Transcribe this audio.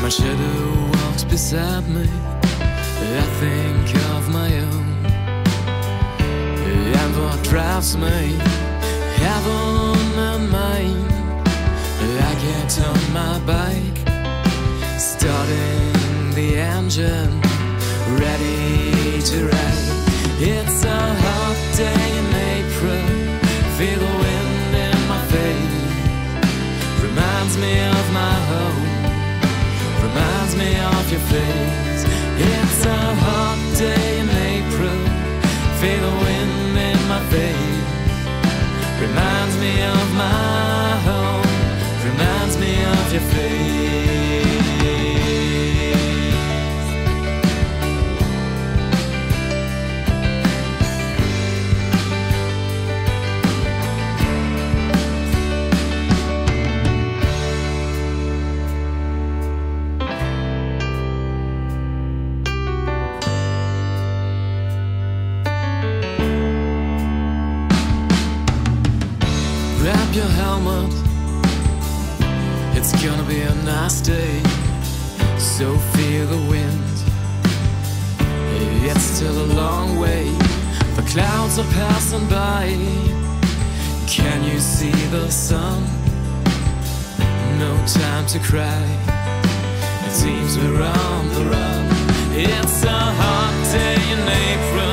My shadow walks beside me, I think of my own. And what drives me, heaven and mine. I get on my bike, starting the engine, ready to ride. It's a hot day in April, feel the wind in my face. Reminds me of my home, reminds me of your face. It's a hot day in April, feel the wind in my face. Reminds me of my home, reminds me of your face. Grab your helmet, it's gonna be a nice day. So feel the wind, it's still a long way. The clouds are passing by, can you see the sun? No time to cry, it seems we're on the run. It's a hot day in April,